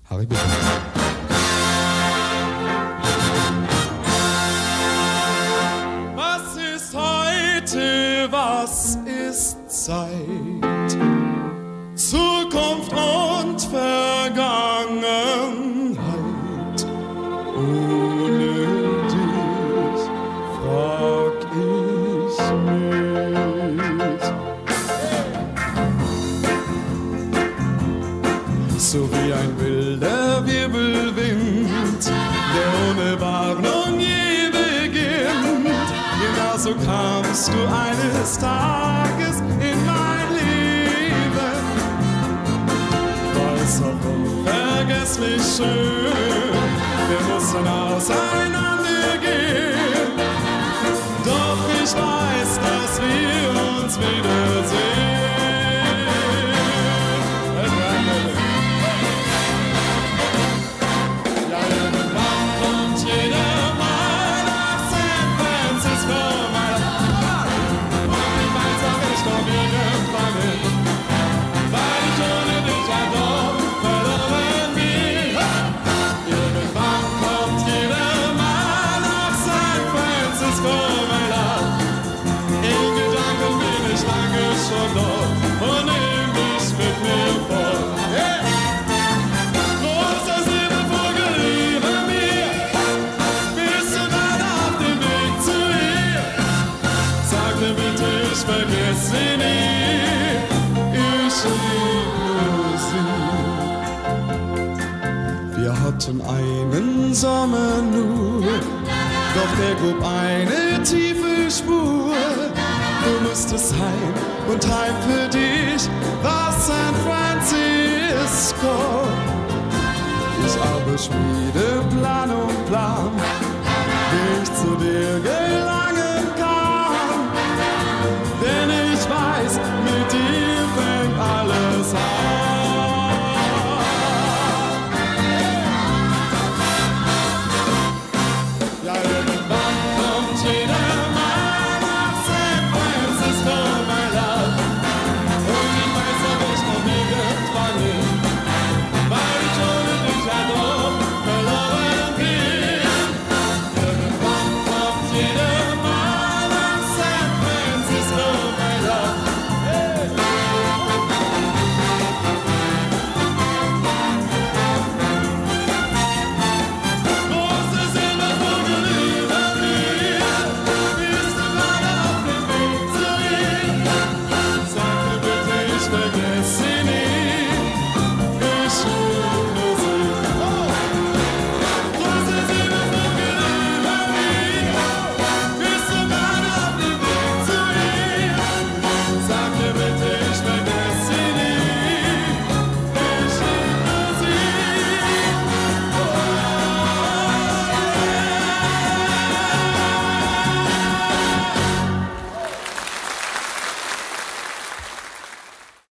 Hereby. Was ist heute, was ist Zeit? Zukunft und Vergangenheit. Ohne dich frag ich mich. So wie ein wilder Wirbelwind, der ohne Warnung je beginnt. Genauso kamst du eines Tages in mein Leben. War es auch unvergesslich schön, wir mussten auseinandergehen. Doch ich weiß, dass wir uns wiedersehen. Ja, irgendwann kommt jeder mal nach San Francisco, und ich weiß auch, ich komm irgendwann hin, weil ich ohne dich ein Dorf verloren bin. Irgendwann kommt jeder mal nach San Francisco, mein Love. In Gedanken bin ich lange schon dort und nehm dich mit mir fort. Yeah. Großer Silbervogel über mir, bist du gerade auf dem Weg zu ihr? Sag mir bitte, ich vergess sie nie, ich lieb nur sie. Wir hatten einen Sommer nur, doch der grub eine tiefe Spur. Du musstest heim und heim für dich war San Francisco. Ich aber schmiede Plan um Plan, wie ich zu dir